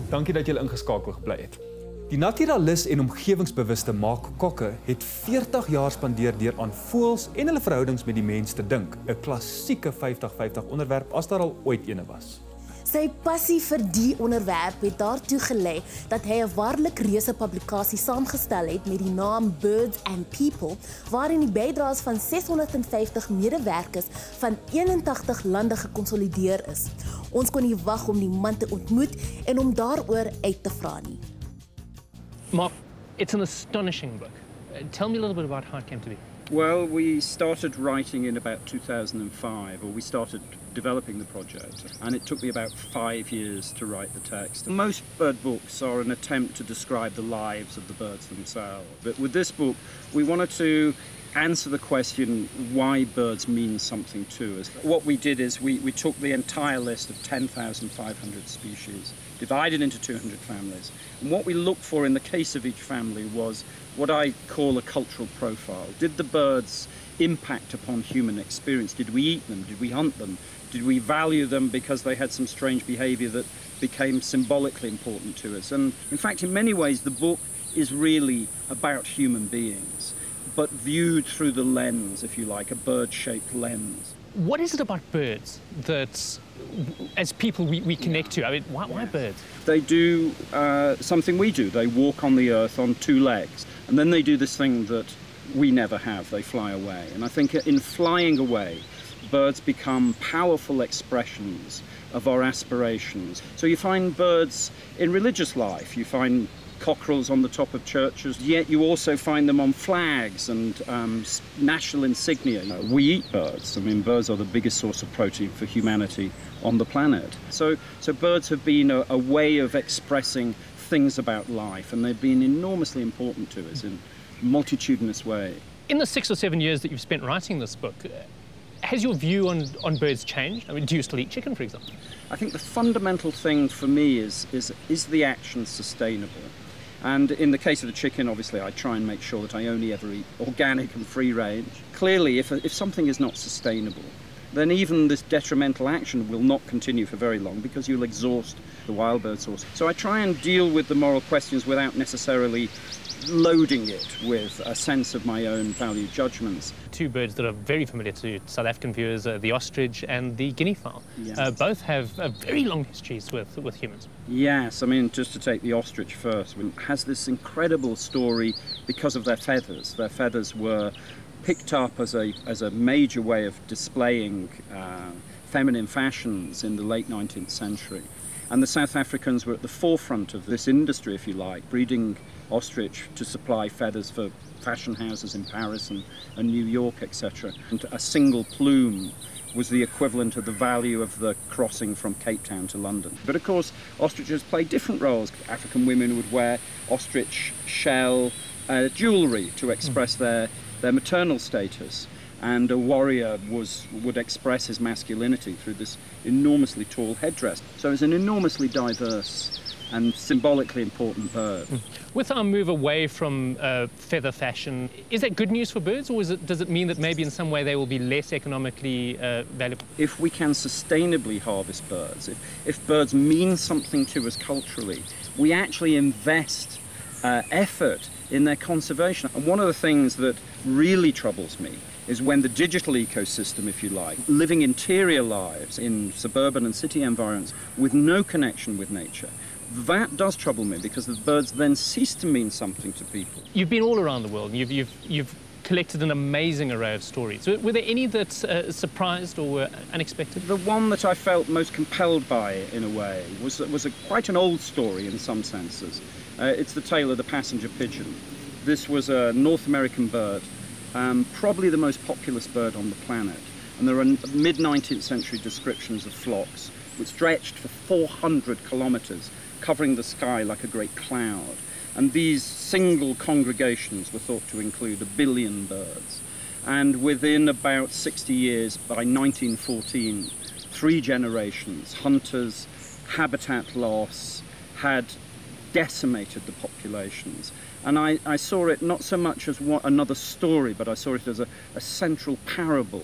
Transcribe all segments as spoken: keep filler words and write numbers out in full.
Dankie dat julle ingeskakel gebly het. Die naturalis en omgewingsbewuste Mark Kokke het veertig jaar spandeer deur aan voëls en hulle verhoudings met die mens te dink, 'n klassieke vyftig vyftig onderwerp as daar al ooit eene was. Sy passie vir die onderwerp het daartoe gelei dat hy 'n waarlik reuse publikasie saamgestel het met die naam Birds and People, waarin die bydraes van seshonderdvyftig medewerkers van eenentachtig lande gekonsolideer is. Ons kon nie wag om die man te ontmoet en om daaroor uit te vra nie. Mark, it's an astonishing book. Uh, tell me a little bit about how it came to be. Well, we started writing in about two thousand five, or we started developing the project, and it took me about five years to write the text. Most bird books are an attempt to describe the lives of the birds themselves, but with this book, we wanted to answer the question why birds mean something to us. What we did is we, we took the entire list of ten thousand five hundred species, divided into two hundred families, and what we looked for in the case of each family was what I call a cultural profile. Did the birds impact upon human experience? Did we eat them? Did we hunt them? Did we value them because they had some strange behavior that became symbolically important to us? And in fact, in many ways, the book is really about human beings, but viewed through the lens, if you like, a bird-shaped lens. What is it about birds that, as people, we, we connect to? I mean, why, why birds? They do uh, something we do. They walk on the earth on two legs, and then they do this thing that we never have. They fly away. And I think in flying away, birds become powerful expressions of our aspirations. So you find birds in religious life. You find cockerels on the top of churches, yet you also find them on flags and um, national insignia. We eat birds. I mean, birds are the biggest source of protein for humanity on the planet. So, so birds have been a, a way of expressing things about life, and they've been enormously important to us in multitudinous ways. In the six or seven years that you've spent writing this book, has your view on, on birds changed? I mean, do you still eat chicken, for example? I think the fundamental thing for me is, is, is the action sustainable? And in the case of the chicken, obviously, I try and make sure that I only ever eat organic and free range. Clearly, if, if something is not sustainable, then even this detrimental action will not continue for very long because you'll exhaust the wild bird source. So I try and deal with the moral questions without necessarily loading it with a sense of my own value judgments. Two birds that are very familiar to South African viewers, uh, the ostrich and the guinea fowl. Yes. Uh, both have uh, very long histories with, with humans. Yes, I mean, just to take the ostrich first, it has this incredible story because of their feathers. Their feathers were picked up as a, as a major way of displaying uh, feminine fashions in the late nineteenth century. And the South Africans were at the forefront of this industry, if you like, breeding ostrich to supply feathers for fashion houses in Paris and, and New York, et cetera. And a single plume was the equivalent of the value of the crossing from Cape Town to London. But of course, ostriches play different roles. African women would wear ostrich shell uh, jewellery to express mm. their, their maternal status. And a warrior was, would express his masculinity through this enormously tall headdress. So it's an enormously diverse and symbolically important bird. With our move away from uh, feather fashion, is that good news for birds, or is it, does it mean that maybe in some way they will be less economically uh, valuable? If we can sustainably harvest birds, if, if birds mean something to us culturally, we actually invest uh, effort in their conservation. And one of the things that really troubles me is when the digital ecosystem, if you like, living interior lives in suburban and city environments with no connection with nature, that does trouble me because the birds then cease to mean something to people. You've been all around the world and you've, you've, you've collected an amazing array of stories. Were there any that uh, surprised or were unexpected? The one that I felt most compelled by, in a way, was, was a, quite an old story in some senses. Uh, it's the tale of the passenger pigeon. This was a North American bird, um, probably the most populous bird on the planet. And there are mid nineteenth century descriptions of flocks which stretched for four hundred kilometers, covering the sky like a great cloud. And these single congregations were thought to include a billion birds. And within about sixty years, by nineteen fourteen, three generations, hunters, habitat loss, had decimated the populations. And I, I saw it not so much as one, another story, but I saw it as a, a central parable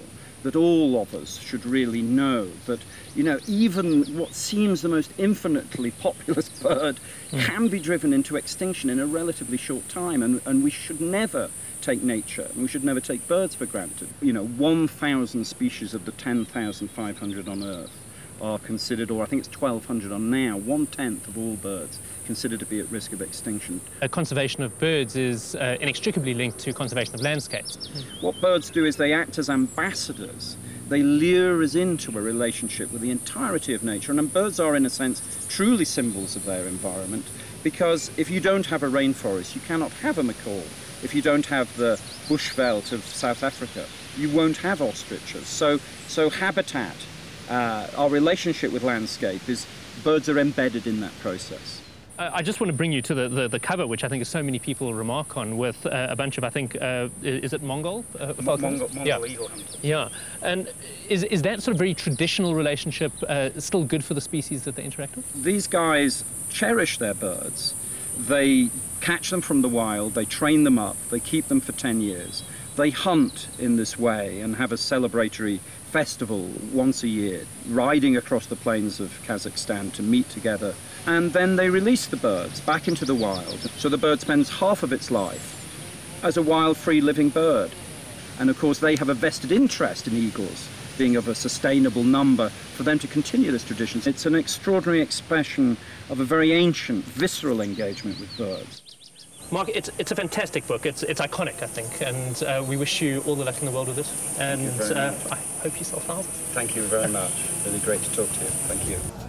that all of us should really know that, you know, even what seems the most infinitely populous bird mm. can be driven into extinction in a relatively short time, and, and we should never take nature, and we should never take birds for granted. You know, one thousand species of the ten thousand five hundred on Earth are considered, or I think it's twelve hundred on now, one-tenth of all birds considered to be at risk of extinction. Uh, conservation of birds is uh, inextricably linked to conservation of landscapes. What birds do is they act as ambassadors. They lure us into a relationship with the entirety of nature, and birds are, in a sense, truly symbols of their environment, because if you don't have a rainforest, you cannot have a macaw. If you don't have the bushveld of South Africa, you won't have ostriches. So, so habitat, uh, our relationship with landscape, is birds are embedded in that process. I just want to bring you to the, the, the cover, which I think is so many people remark on, with uh, a bunch of, I think, uh, is it Mongol? Uh, Mongol, Mongol yeah. eagle hunter. Yeah, and is, is that sort of very traditional relationship uh, still good for the species that they interact with? These guys cherish their birds. They catch them from the wild, they train them up, they keep them for ten years. They hunt in this way and have a celebratory festival once a year, riding across the plains of Kazakhstan to meet together. And then they release the birds back into the wild. So the bird spends half of its life as a wild, free living bird. And of course, they have a vested interest in eagles being of a sustainable number for them to continue this tradition. It's an extraordinary expression of a very ancient, visceral engagement with birds. Mark, it's, it's a fantastic book. It's, it's iconic, I think, and uh, we wish you all the luck in the world with it. And uh, I hope you sell thousands. Thank you very much. Really great to talk to you. Thank you.